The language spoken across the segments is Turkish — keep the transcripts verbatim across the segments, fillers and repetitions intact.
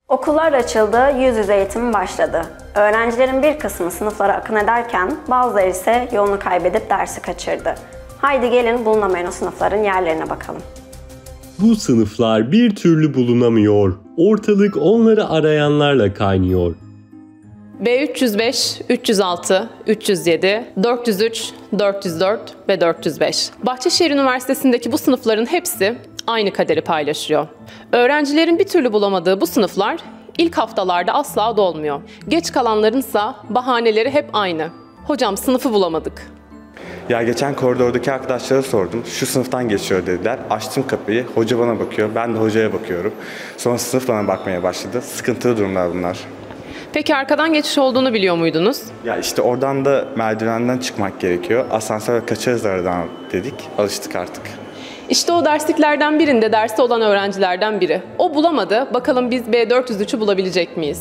Okullar açıldı, yüz yüze eğitim başladı. Öğrencilerin bir kısmı sınıflara akın ederken bazıları ise yolunu kaybedip dersi kaçırdı. Haydi gelin bulunamayan o sınıfların yerlerine bakalım. Bu sınıflar bir türlü bulunamıyor. Ortalık onları arayanlarla kaynıyor. B üç yüz beş, üç yüz altı, üç yüz yedi, dört yüz üç, dört yüz dört ve dört yüz beş. Bahçeşehir Üniversitesi'ndeki bu sınıfların hepsi aynı kaderi paylaşıyor. Öğrencilerin bir türlü bulamadığı bu sınıflar ilk haftalarda asla dolmuyor. Geç kalanlarınsa bahaneleri hep aynı. Hocam sınıfı bulamadık. Ya geçen koridordaki arkadaşlara sordum. Şu sınıftan geçiyor dediler. Açtım kapıyı. Hoca bana bakıyor. Ben de hocaya bakıyorum. Sonra sınıf bana bakmaya başladı. Sıkıntılı durumlar bunlar. Peki arkadan geçiş olduğunu biliyor muydunuz? Ya işte oradan da merdivenden çıkmak gerekiyor. Asansöre kaçarız aradan dedik. Alıştık artık. İşte o dersliklerden birinde derste olan öğrencilerden biri. O bulamadı. Bakalım biz B dört yüz üçü bulabilecek miyiz?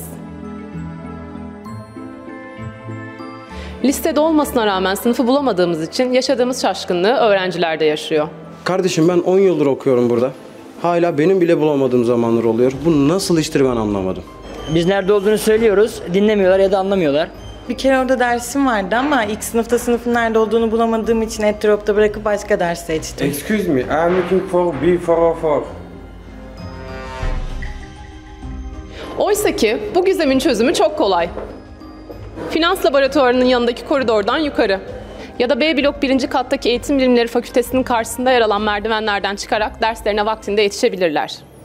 Listede olmasına rağmen sınıfı bulamadığımız için yaşadığımız şaşkınlığı öğrenciler de yaşıyor. Kardeşim ben on yıldır okuyorum burada. Hala benim bile bulamadığım zamanlar oluyor. Bu nasıl iştir ben anlamadım. Biz nerede olduğunu söylüyoruz, dinlemiyorlar ya da anlamıyorlar. Bir kere orada dersim vardı ama ilk sınıfta sınıfın nerede olduğunu bulamadığım için Etrop'ta bırakıp başka ders seçtim. Excuse me, I'm looking for B dört yüz dört. Oysa ki bu gizemin çözümü çok kolay. Finans laboratuvarının yanındaki koridordan yukarı ya da B blok birinci kattaki Eğitim Bilimleri Fakültesinin karşısında yer alan merdivenlerden çıkarak derslerine vaktinde yetişebilirler.